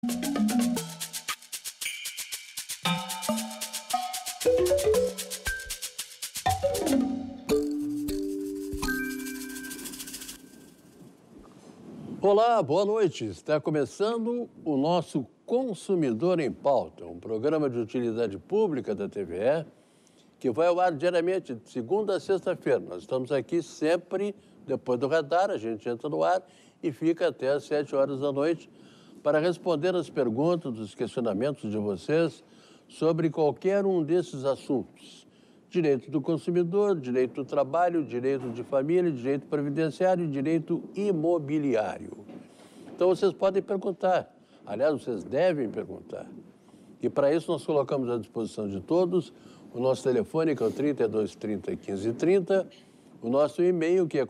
Olá, boa noite. Está começando o nosso Consumidor em Pauta, um programa de utilidade pública da TVE que vai ao ar diariamente, de segunda a sexta-feira. Nós estamos aqui sempre depois do radar, a gente entra no ar e fica até às 7 horas da noite para responder as perguntas, os questionamentos de vocês sobre qualquer um desses assuntos. Direito do consumidor, direito do trabalho, direito de família, direito previdenciário e direito imobiliário. Então, vocês podem perguntar. Aliás, vocês devem perguntar. E, para isso, nós colocamos à disposição de todos o nosso telefone, que é o 3230 1530, o nosso e-mail, que é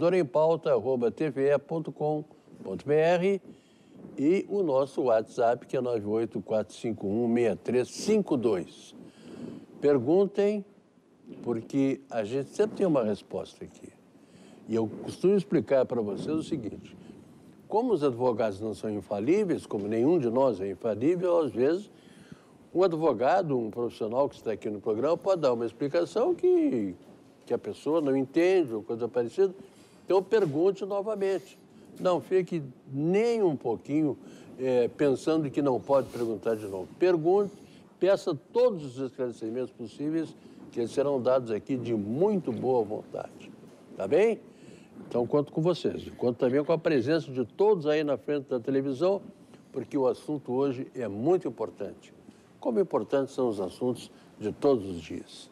consumidorempauta@tve.com.br e o nosso WhatsApp, que é 984516352. Perguntem, porque a gente sempre tem uma resposta aqui. E eu costumo explicar para vocês o seguinte: como os advogados não são infalíveis, como nenhum de nós é infalível, às vezes um advogado, um profissional que está aqui no programa pode dar uma explicação que a pessoa não entende ou coisa parecida. Então pergunte novamente. Não fique nem um pouquinho pensando que não pode perguntar de novo. Pergunte, peça todos os esclarecimentos possíveis, que eles serão dados aqui de muito boa vontade. Tá bem? Então, conto com vocês. Conto também com a presença de todos aí na frente da televisão, porque o assunto hoje é muito importante. Como importantes são os assuntos de todos os dias.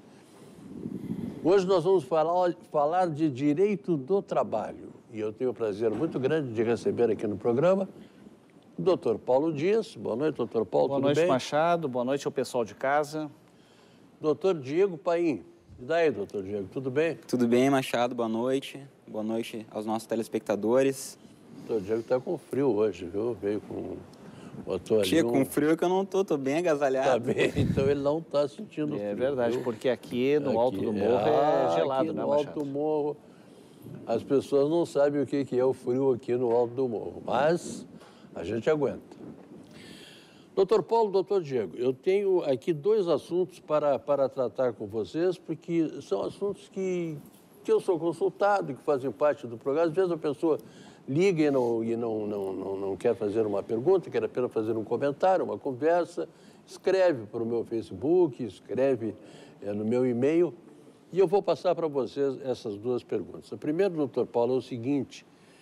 Hoje nós vamos falar de direito do trabalho. E eu tenho o prazer muito grande de receber aqui no programa o Dr. Paulo Dias. Boa noite, doutor Paulo, tudo bem? Boa noite, Machado. Boa noite ao pessoal de casa. Doutor Diego Paim. E daí, doutor Diego, tudo bem? Tudo bem, Machado, boa noite. Boa noite aos nossos telespectadores. O doutor Diego está com frio hoje, viu? Veio com... botou ali com frio que eu não tô bem agasalhado. Tá bem, então ele não está sentindo frio. É verdade, viu? Porque aqui no alto do morro é gelado, né, Machado? No alto do morro, as pessoas não sabem o que é o frio aqui no alto do morro, mas a gente aguenta. Doutor Paulo, doutor Diego, eu tenho aqui dois assuntos para tratar com vocês, porque são assuntos que eu sou consultado, que fazem parte do programa. Às vezes a pessoa liga e não quer fazer uma pergunta, quer apenas fazer um comentário, uma conversa, escreve para o meu Facebook, escreve no meu e-mail, e eu vou passar para vocês essas duas perguntas. A primeira, doutor Paulo, é o seguinte: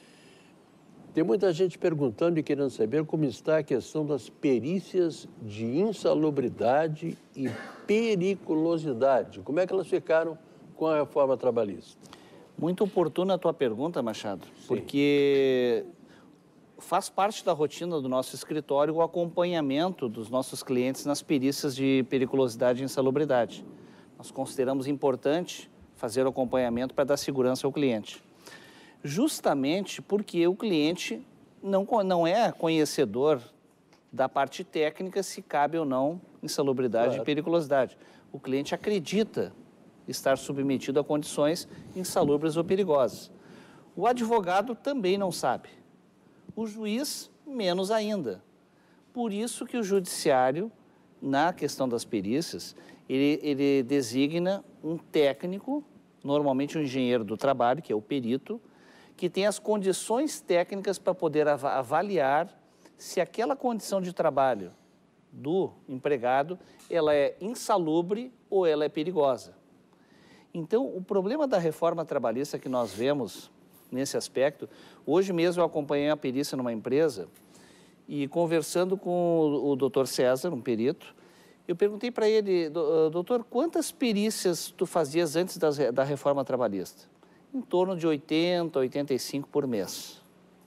tem muita gente perguntando e querendo saber como está a questão das perícias de insalubridade e periculosidade. Como é que elas ficaram com a reforma trabalhista? Muito oportuna a tua pergunta, Machado, Sim. Porque faz parte da rotina do nosso escritório o acompanhamento dos nossos clientes nas perícias de periculosidade e insalubridade. Nós consideramos importante fazer o acompanhamento para dar segurança ao cliente. Justamente porque o cliente não é conhecedor da parte técnica se cabe ou não insalubridade e periculosidade. O cliente acredita estar submetido a condições insalubres ou perigosas. O advogado também não sabe. O juiz, menos ainda. Por isso que o judiciário, na questão das perícias, ele designa um técnico, normalmente um engenheiro do trabalho, que é o perito, que tem as condições técnicas para poder avaliar se aquela condição de trabalho do empregado, ela é insalubre ou ela é perigosa. Então, o problema da reforma trabalhista que nós vemos nesse aspecto, hoje mesmo eu acompanhei a perícia numa empresa e conversando com o doutor César, um perito, eu perguntei para ele: doutor, quantas perícias tu fazias antes da reforma trabalhista? Em torno de 80, 85 por mês.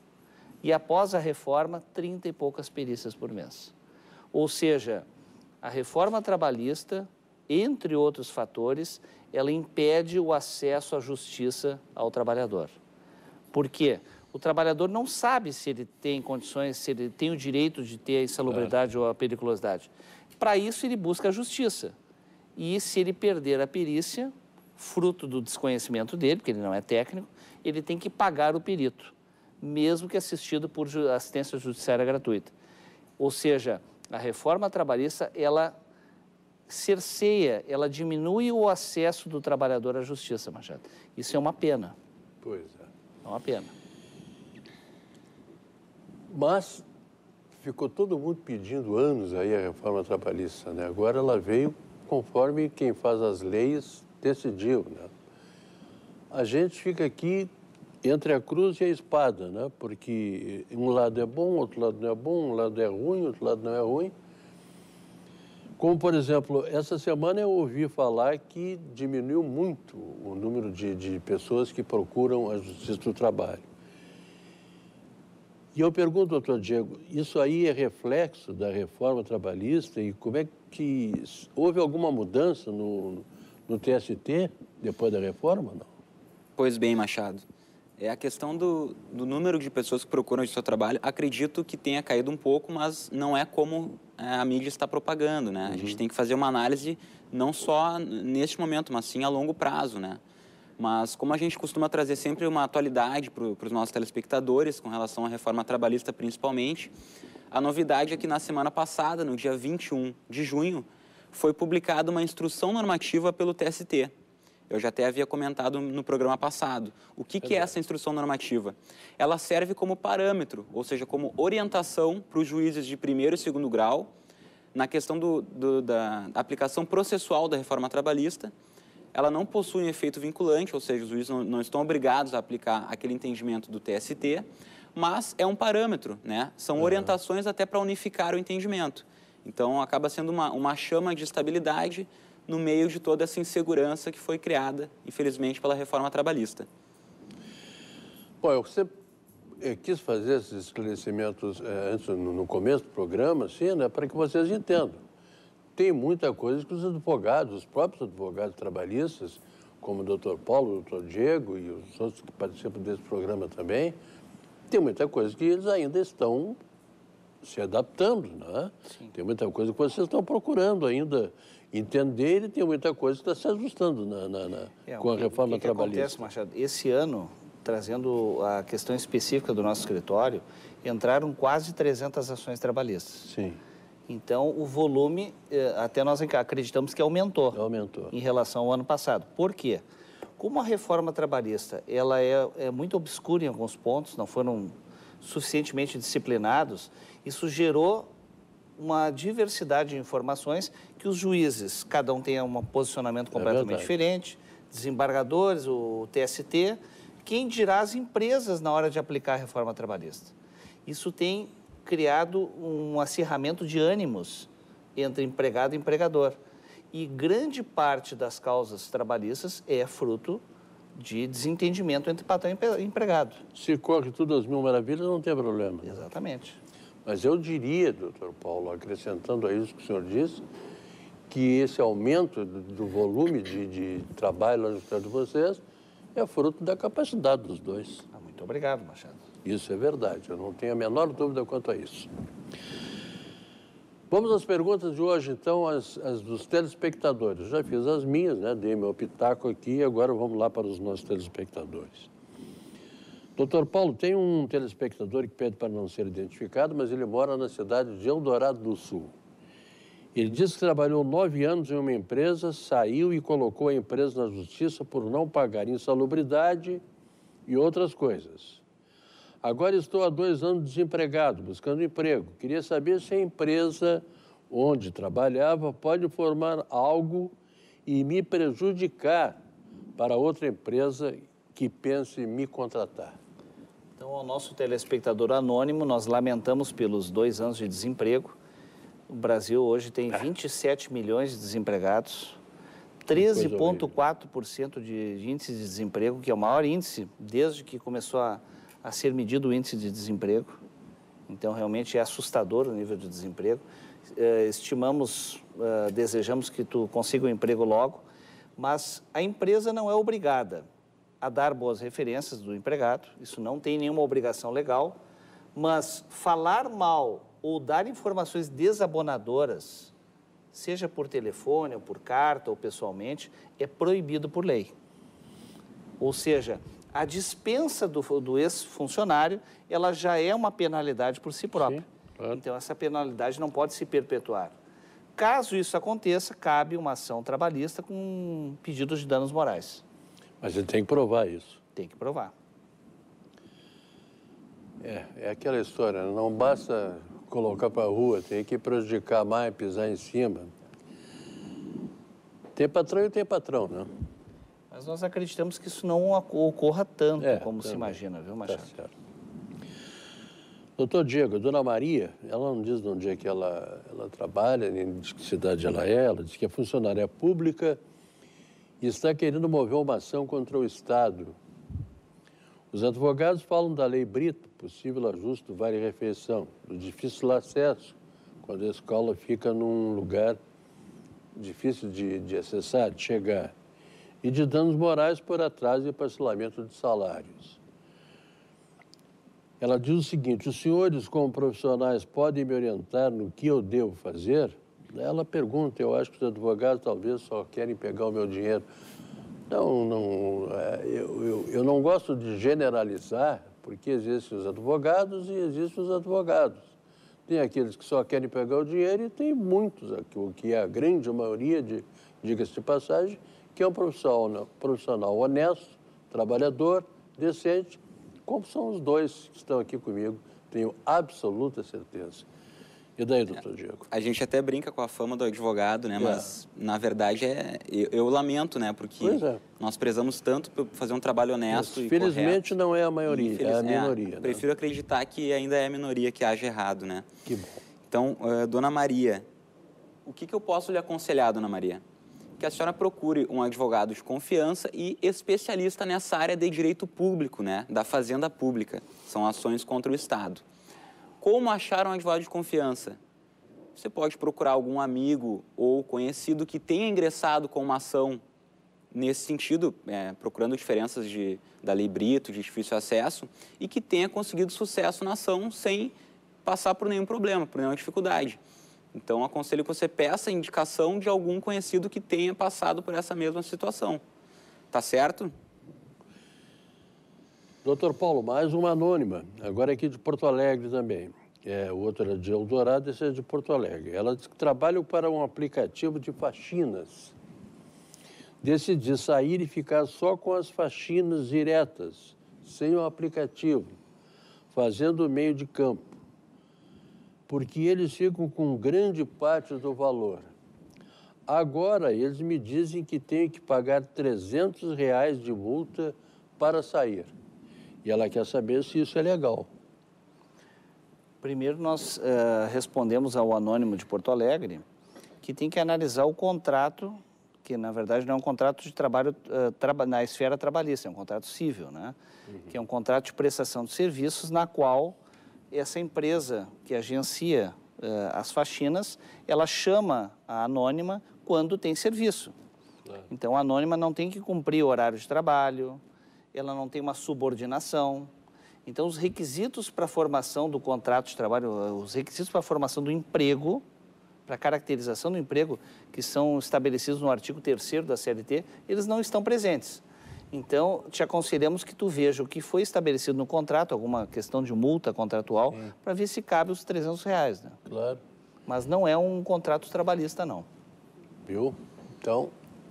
E após a reforma, 30 e poucas perícias por mês. Ou seja, a reforma trabalhista, entre outros fatores, ela impede o acesso à justiça ao trabalhador. Por quê? O trabalhador não sabe se ele tem condições, se ele tem o direito de ter a insalubridade ou a periculosidade. Para isso, ele busca a justiça. E se ele perder a perícia, fruto do desconhecimento dele, porque ele não é técnico, ele tem que pagar o perito, mesmo que assistido por assistência judiciária gratuita. Ou seja, a reforma trabalhista, ela cerceia, ela diminui o acesso do trabalhador à justiça, Machado. Isso é uma pena. Pois é. É uma pena. Mas ficou todo mundo pedindo anos aí a reforma trabalhista, né? Agora ela veio conforme quem faz as leis decidiu, né? A gente fica aqui entre a cruz e a espada, né? Porque um lado é bom, outro lado não é bom, um lado é ruim, outro lado não é ruim. Como, por exemplo, essa semana eu ouvi falar que diminuiu muito o número de pessoas que procuram a Justiça do Trabalho. E eu pergunto, doutor Diego, isso aí é reflexo da reforma trabalhista e como é que houve alguma mudança no TST depois da reforma, não? Pois bem, Machado. É a questão do número de pessoas que procuram o seu trabalho. Acredito que tenha caído um pouco, mas não é como a mídia está propagando, né? A gente tem que fazer uma análise não só neste momento, mas sim a longo prazo, né? Mas como a gente costuma trazer sempre uma atualidade para os nossos telespectadores, com relação à reforma trabalhista principalmente, a novidade é que na semana passada, no dia 21 de junho, foi publicada uma instrução normativa pelo TST. Eu já até havia comentado no programa passado. O que é essa instrução normativa? Ela serve como parâmetro, ou seja, como orientação para os juízes de primeiro e segundo grau, na questão da aplicação processual da reforma trabalhista. Ela não possui um efeito vinculante, ou seja, os juízes não estão obrigados a aplicar aquele entendimento do TST, mas é um parâmetro, né? São orientações até para unificar o entendimento. Então, acaba sendo uma chama de estabilidade no meio de toda essa insegurança que foi criada, infelizmente, pela reforma trabalhista. Bom, eu sempre quis fazer esses esclarecimentos antes, no começo do programa, assim, né, para que vocês entendam. Tem muita coisa que os advogados, os próprios advogados trabalhistas, como o doutor Paulo, o doutor Diego e os outros que participam desse programa também, tem muita coisa que eles ainda estão se adaptando, né? Sim. Tem muita coisa que vocês estão procurando ainda entender e tem muita coisa que está se ajustando com a reforma trabalhista. O que acontece, Machado? Esse ano, trazendo a questão específica do nosso escritório, entraram quase 300 ações trabalhistas. Sim. Então, o volume, até nós acreditamos que aumentou. Aumentou. Em relação ao ano passado. Por quê? Como a reforma trabalhista ela é muito obscura em alguns pontos, não foram suficientemente disciplinados, isso gerou uma diversidade de informações que os juízes, cada um tem um posicionamento completamente diferente, desembargadores, o TST, quem dirá as empresas na hora de aplicar a reforma trabalhista. Isso tem criado um acirramento de ânimos entre empregado e empregador. E grande parte das causas trabalhistas é fruto de desentendimento entre patrão e empregado. Se corre tudo às mil maravilhas, não tem problema. Exatamente. Mas eu diria, doutor Paulo, acrescentando a isso que o senhor disse, que esse aumento do volume de trabalho lá no escritório de vocês é fruto da capacidade dos dois. Muito obrigado, Machado. Isso é verdade, eu não tenho a menor dúvida quanto a isso. Vamos às perguntas de hoje, então, as dos telespectadores. Eu já fiz as minhas, né? Dei meu pitaco aqui, agora vamos lá para os nossos telespectadores. Doutor Paulo, tem um telespectador que pede para não ser identificado, mas ele mora na cidade de Eldorado do Sul. Ele disse que trabalhou 9 anos em uma empresa, saiu e colocou a empresa na justiça por não pagar insalubridade e outras coisas. Agora estou há 2 anos desempregado, buscando emprego. Queria saber se a empresa onde trabalhava pode informar algo e me prejudicar para outra empresa que pense em me contratar. Então, ao nosso telespectador anônimo, nós lamentamos pelos 2 anos de desemprego. O Brasil hoje tem 27 milhões de desempregados, 13,4% de índice de desemprego, que é o maior índice desde que começou a ser medido o índice de desemprego. Então, realmente é assustador o nível de desemprego. Desejamos que tu consiga um emprego logo, mas a empresa não é obrigada a dar boas referências do empregado, isso não tem nenhuma obrigação legal, mas falar mal ou dar informações desabonadoras, seja por telefone, ou por carta, ou pessoalmente, é proibido por lei. Ou seja, a dispensa do ex-funcionário, ela já é uma penalidade por si própria. Sim, Claro. Então, essa penalidade não pode se perpetuar. Caso isso aconteça, cabe uma ação trabalhista com pedidos de danos morais. Mas ele tem que provar isso. Tem que provar. É aquela história, não basta colocar para a rua, tem que prejudicar mais, pisar em cima. Tem patrão e tem patrão, né? Mas nós acreditamos que isso não ocorra tanto como se também. imagina, viu, Machado? Tá certo. Doutor Diego, a dona Maria, ela não diz de onde é que ela trabalha, nem de que cidade ela diz que é funcionária pública e está querendo mover uma ação contra o Estado. Os advogados falam da Lei Brito, possível ajuste do vale-refeição, do difícil acesso, quando a escola fica num lugar difícil de acessar, de chegar, e de danos morais por atraso e parcelamento de salários. Ela diz o seguinte: os senhores, como profissionais, podem me orientar no que eu devo fazer? Ela pergunta, eu acho que os advogados talvez só querem pegar o meu dinheiro. Eu não gosto de generalizar, porque existem os advogados e existem os advogados. Tem aqueles que só querem pegar o dinheiro e tem muitos, o que é a grande maioria, diga-se de passagem, que é um profissional honesto, trabalhador, decente, como são os dois que estão aqui comigo, tenho absoluta certeza. E daí, doutor Diego? A gente até brinca com a fama do advogado, né? Mas, na verdade, eu lamento, né? Porque nós prezamos tanto por fazer um trabalho honesto e felizmente correto. não é a maioria, é a minoria. Né? Prefiro acreditar que ainda é a minoria que age errado, né? Que bom. Então, dona Maria, o que eu posso lhe aconselhar, dona Maria? Que a senhora procure um advogado de confiança e especialista nessa área de direito público, né? Da fazenda pública. São ações contra o Estado. Como achar um advogado de confiança? Você pode procurar algum amigo ou conhecido que tenha ingressado com uma ação nesse sentido, procurando diferenças da Lei Brito, de difícil acesso, e que tenha conseguido sucesso na ação sem passar por nenhum problema, por nenhuma dificuldade. Então, aconselho que você peça a indicação de algum conhecido que tenha passado por essa mesma situação. Tá certo? Doutor Paulo, mais uma anônima, agora aqui de Porto Alegre também. O outro é de Eldorado, esse é de Porto Alegre. Ela diz que trabalha para um aplicativo de faxinas. Decidi sair e ficar só com as faxinas diretas, sem o aplicativo, fazendo o meio de campo, porque eles ficam com grande parte do valor. Agora, eles me dizem que tenho que pagar R$300 de multa para sair. E ela quer saber se isso é legal. Primeiro, nós respondemos ao anônimo de Porto Alegre que tem que analisar o contrato, que na verdade não é um contrato de trabalho na esfera trabalhista, é um contrato civil, né? Que é um contrato de prestação de serviços na qual essa empresa que agencia as faxinas, ela chama a anônima quando tem serviço. Claro. Então, a anônima não tem que cumprir o horário de trabalho, ela não tem uma subordinação. Então, os requisitos para a formação do contrato de trabalho, os requisitos para a formação do emprego, para a caracterização do emprego, que são estabelecidos no artigo 3º da CLT, eles não estão presentes. Então, te aconselhamos que tu veja o que foi estabelecido no contrato, alguma questão de multa contratual, para ver se cabe os R$300, né? Claro. Mas não é um contrato trabalhista, não. Viu? Então,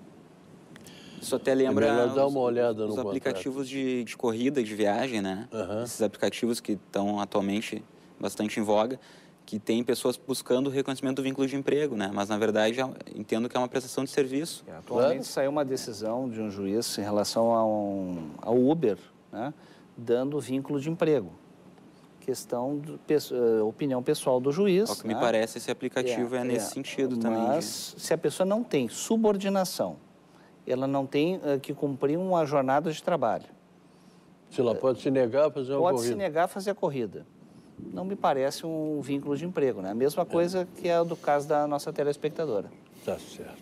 isso até lembra dar uma olhada os no aplicativos de corrida, de viagem, né? Esses aplicativos que estão atualmente bastante em voga, que tem pessoas buscando o reconhecimento do vínculo de emprego, né? Mas, na verdade, entendo que é uma prestação de serviço. Atualmente saiu uma decisão de um juiz em relação ao Uber, né? Dando vínculo de emprego. Questão de opinião pessoal do juiz. O que me parece, esse aplicativo é nesse sentido também. Mas se a pessoa não tem subordinação, ela não tem que cumprir uma jornada de trabalho. Se ela pode se negar a fazer uma corrida. Pode se negar a fazer a corrida. Não me parece um vínculo de emprego, né? A mesma coisa que é do caso da nossa telespectadora. Tá certo.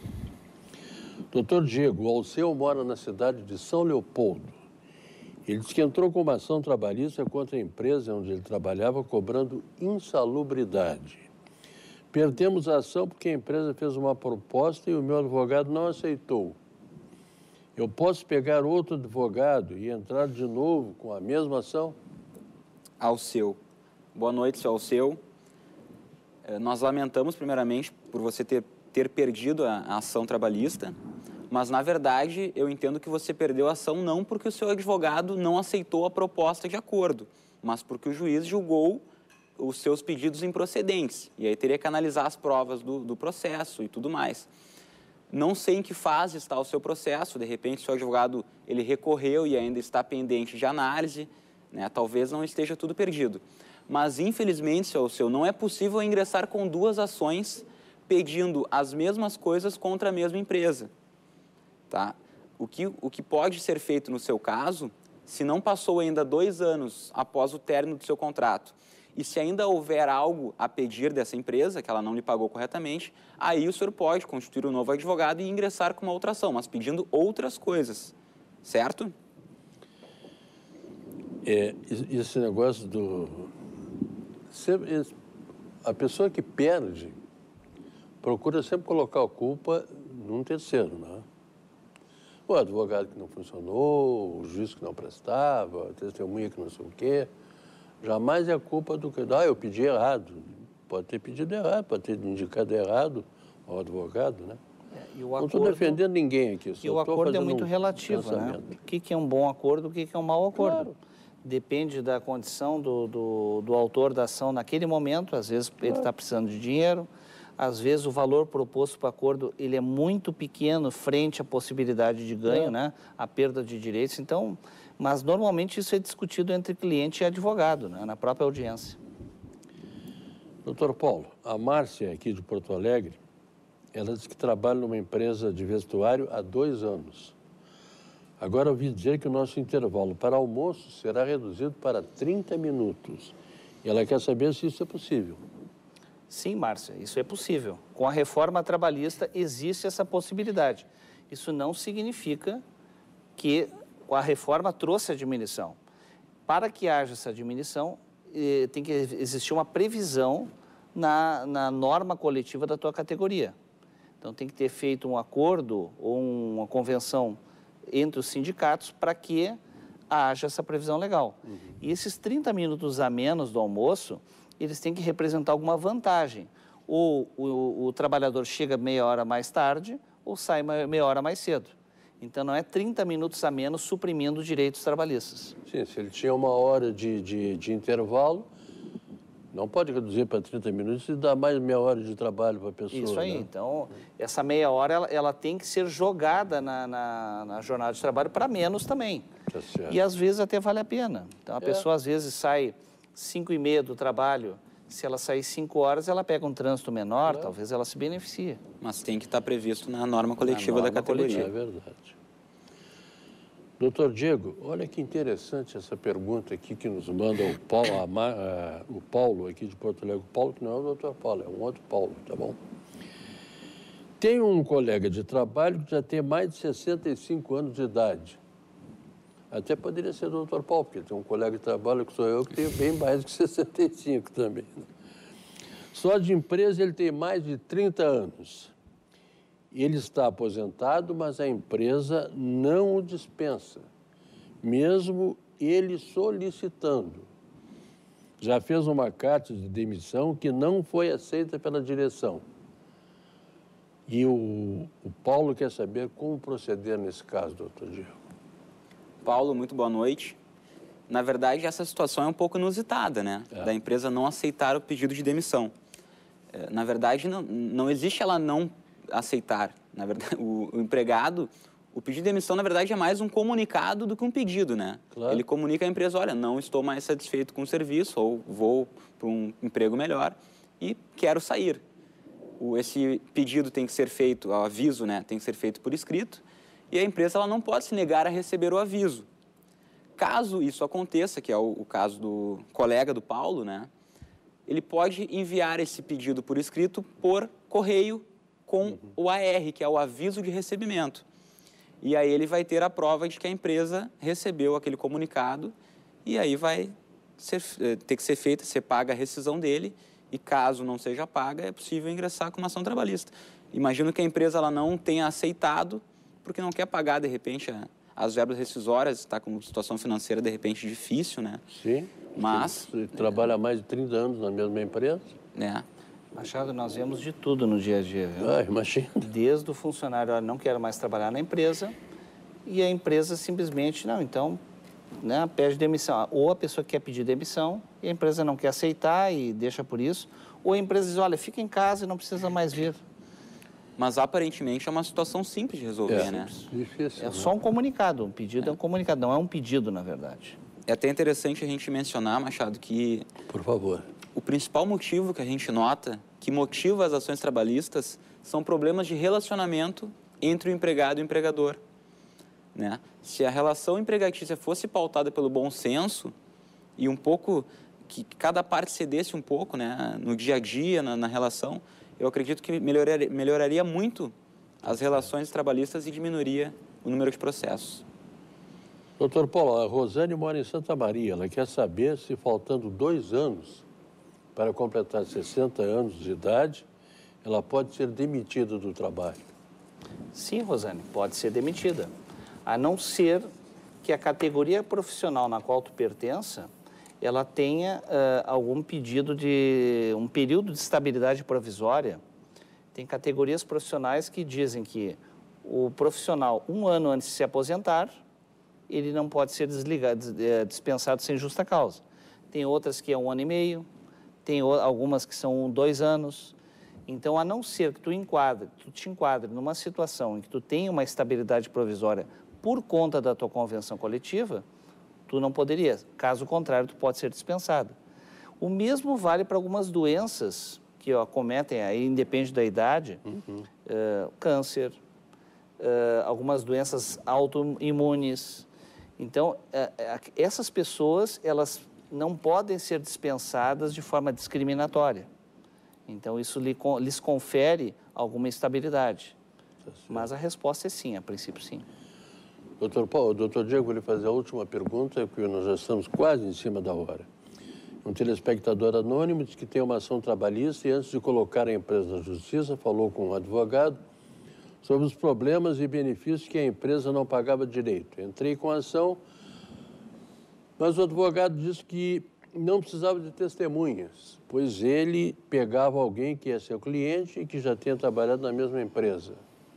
Doutor Diego, o Alceu mora na cidade de São Leopoldo. Ele disse que entrou com uma ação trabalhista contra a empresa onde ele trabalhava, cobrando insalubridade. Perdemos a ação porque a empresa fez uma proposta e o meu advogado não aceitou. Eu posso pegar outro advogado e entrar de novo com a mesma ação? Alceu. Boa noite, seu Alceu. Nós lamentamos, primeiramente, por você ter perdido a ação trabalhista, mas, na verdade, eu entendo que você perdeu a ação não porque o seu advogado não aceitou a proposta de acordo, mas porque o juiz julgou os seus pedidos improcedentes. E aí teria que analisar as provas do processo e tudo mais. Não sei em que fase está o seu processo, de repente o seu advogado ele recorreu e ainda está pendente de análise, né? Talvez não esteja tudo perdido. Mas, infelizmente, seu, não é possível ingressar com 2 ações pedindo as mesmas coisas contra a mesma empresa. Tá? O que pode ser feito no seu caso, se não passou ainda 2 anos após o término do seu contrato, e se ainda houver algo a pedir dessa empresa, que ela não lhe pagou corretamente, aí o senhor pode constituir um novo advogado e ingressar com uma outra ação, mas pedindo outras coisas, certo? Esse negócio a pessoa que perde procura sempre colocar a culpa num terceiro, né? O advogado que não funcionou, o juiz que não prestava, a testemunha que não sei o quê. Jamais é a culpa do que... eu pedi errado. Pode ter pedido errado, pode ter indicado errado ao advogado, né? Não estou defendendo ninguém aqui. E o acordo é muito relativo, né? O que é um bom acordo, o que é um mau acordo. Claro. Depende da condição do autor da ação naquele momento. Às vezes ele está precisando de dinheiro, às vezes o valor proposto para o acordo ele é muito pequeno frente à possibilidade de ganho, né? A perda de direitos. Então, mas normalmente isso é discutido entre cliente e advogado, né? Na própria audiência. Doutor Paulo, a Márcia aqui de Porto Alegre, ela diz que trabalha numa empresa de vestuário há 2 anos. Agora ouvi dizer que o nosso intervalo para almoço será reduzido para 30 minutos. E ela quer saber se isso é possível. Sim, Márcia, isso é possível. Com a reforma trabalhista existe essa possibilidade. Isso não significa que a reforma trouxe a diminuição. Para que haja essa diminuição, tem que existir uma previsão na norma coletiva da tua categoria. Então, tem que ter feito um acordo ou uma convenção entre os sindicatos para que haja essa previsão legal. E esses 30 minutos a menos do almoço, eles têm que representar alguma vantagem. Ou o trabalhador chega meia hora mais tarde, ou sai meia hora mais cedo. Então, não é 30 minutos a menos suprimindo direitos trabalhistas. Sim, se ele tinha 1 hora de intervalo, não pode reduzir para 30 minutos e dar mais meia hora de trabalho para a pessoa. Isso aí. Né? Então, essa meia hora, ela tem que ser jogada na jornada de trabalho para menos também. Tá certo. E, às vezes, até vale a pena. Então, a pessoa, às vezes, sai 5h30 do trabalho. Se ela sair 5 horas, ela pega um trânsito menor, talvez ela se beneficie. Mas tem que estar previsto na norma coletiva da categoria. É verdade. Doutor Diego, olha que interessante essa pergunta aqui que nos manda o Paulo aqui de Porto Alegre. O Paulo que não é o doutor Paulo, é um outro Paulo, tá bom? Tem um colega de trabalho que já tem mais de 65 anos de idade. Até poderia ser o doutor Paulo, porque tem um colega de trabalho que sou eu, que tenho bem mais de 65 também. Né? Só de empresa ele tem mais de 30 anos. Ele está aposentado, mas a empresa não o dispensa, mesmo ele solicitando. Já fez uma carta de demissão que não foi aceita pela direção. E o Paulo quer saber como proceder nesse caso, doutor Diego. Paulo, muito boa noite. Na verdade, essa situação é um pouco inusitada, né? Da empresa não aceitar o pedido de demissão. Na verdade, não existe ela não aceitar. Na verdade, o empregado, o pedido de demissão, na verdade, é mais um comunicado do que um pedido, né? Claro. Ele comunica à empresa, olha, não estou mais satisfeito com o serviço ou vou para um emprego melhor e quero sair. Esse pedido tem que ser feito, o aviso, né? Tem que ser feito por escrito e a empresa ela não pode se negar a receber o aviso. Caso isso aconteça, que é o caso do colega do Paulo, né? Ele pode enviar esse pedido por escrito por correio com o AR, que é o aviso de recebimento. E aí ele vai ter a prova de que a empresa recebeu aquele comunicado e aí vai ter que ser feita, ser paga a rescisão dele e caso não seja paga, é possível ingressar com uma ação trabalhista. Imagino que a empresa ela não tenha aceitado porque não quer pagar, de repente, as verbas rescisórias, está com uma situação financeira, de repente, difícil, né? Sim. Mas... Você trabalha há mais de 30 anos na mesma empresa? Né? Machado, nós vemos de tudo no dia a dia, viu? Imagina. Desde o funcionário, não quero mais trabalhar na empresa, e a empresa simplesmente, não, então, né, pede demissão. Ou a pessoa quer pedir demissão e a empresa não quer aceitar e deixa por isso, ou a empresa diz, olha, fica em casa e não precisa mais vir. Mas aparentemente é uma situação simples de resolver, né? Difícil, É só um comunicado, um pedido é um comunicado, não é um pedido, na verdade. É até interessante a gente mencionar, Machado, que Por favor. o principal motivo que a gente nota, que motiva as ações trabalhistas, são problemas de relacionamento entre o empregado e o empregador, né? Se a relação empregatícia fosse pautada pelo bom senso e um pouco, que cada parte cedesse um pouco, né, no dia a dia, na relação, eu acredito que melhoraria muito as relações trabalhistas e diminuiria o número de processos. Doutor Paulo, a Rosane mora em Santa Maria. Ela quer saber se, faltando 2 anos para completar 60 anos de idade, ela pode ser demitida do trabalho. Sim, Rosane, pode ser demitida. A não ser que a categoria profissional na qual tu pertença, ela tenha algum pedido de um período de estabilidade provisória. Tem categorias profissionais que dizem que o profissional, 1 ano antes de se aposentar, ele não pode ser dispensado sem justa causa. Tem outras que é 1 ano e meio, tem algumas que são 2 anos. Então, a não ser que tu te enquadre numa situação em que tu tenha uma estabilidade provisória por conta da tua convenção coletiva, tu não poderia. Caso contrário, tu pode ser dispensado. O mesmo vale para algumas doenças que acometem, aí independe da idade, câncer, algumas doenças autoimunes. Então, essas pessoas, elas não podem ser dispensadas de forma discriminatória. Então, isso lhes confere alguma estabilidade. Mas a resposta é sim, a princípio sim. Doutor Paulo, doutor Diego, vou lhe fazer a última pergunta, porque nós já estamos quase em cima da hora. Um telespectador anônimo disse que tem uma ação trabalhista e, antes de colocar a empresa na justiça, falou com um advogado sobre os problemas e benefícios que a empresa não pagava direito. Entrei com a ação, mas o advogado disse que não precisava de testemunhas, pois ele pegava alguém que é seu cliente e que já tinha trabalhado na mesma empresa.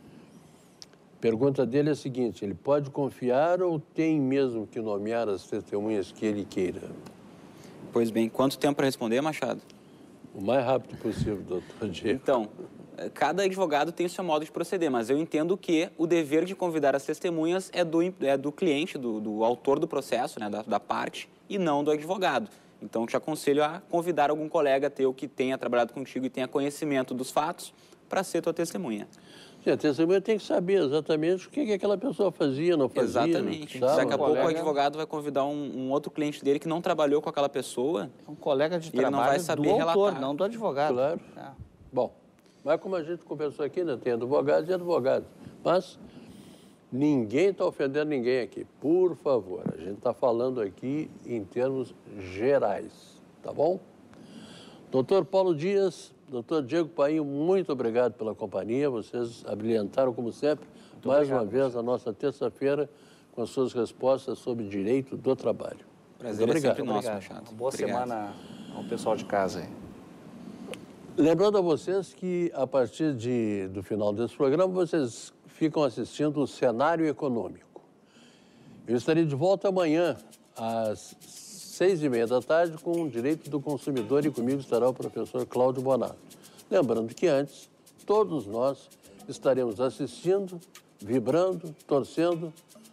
Pergunta dele é a seguinte: ele pode confiar ou tem mesmo que nomear as testemunhas que ele queira? Pois bem, quanto tempo para responder, Machado? O mais rápido possível, doutor Diego. Então, cada advogado tem o seu modo de proceder, mas eu entendo que o dever de convidar as testemunhas é do cliente, do autor do processo, né, da parte, e não do advogado. Então, eu te aconselho a convidar algum colega teu que tenha trabalhado contigo e tenha conhecimento dos fatos para ser tua testemunha. Sim, a testemunha tem que saber exatamente o que aquela pessoa fazia, não fazia. Exatamente. Sabe? Daqui a pouco o advogado vai convidar um outro cliente dele que não trabalhou com aquela pessoa. Um colega de E ele não trabalho vai saber do autor, relatar. não do advogado. Claro. É. Bom, mas como a gente conversou aqui, né, tem advogados e advogados. Mas ninguém está ofendendo ninguém aqui. Por favor, a gente está falando aqui em termos gerais, tá bom? Doutor Paulo Dias, doutor Diego Painho, muito obrigado pela companhia. Vocês abrilhantaram, como sempre, mais uma vez a nossa terça-feira com as suas respostas sobre direito do trabalho. Prazer Muito é sempre obrigado. nosso, Machado. Uma boa semana ao pessoal de casa aí. Lembrando a vocês que, a partir do final desse programa, vocês ficam assistindo o Cenário Econômico. Eu estarei de volta amanhã, às 6h30 da tarde, com o Direito do Consumidor, e comigo estará o professor Cláudio Bonato. Lembrando que antes, todos nós estaremos assistindo, vibrando, torcendo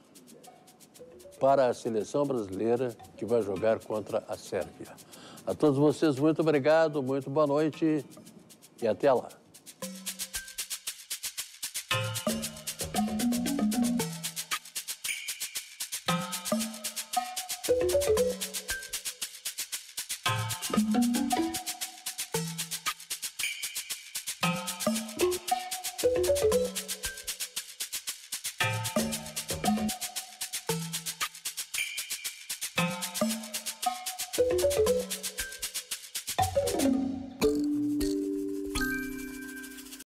para a seleção brasileira que vai jogar contra a Sérvia. A todos vocês, muito obrigado, muito boa noite e até lá.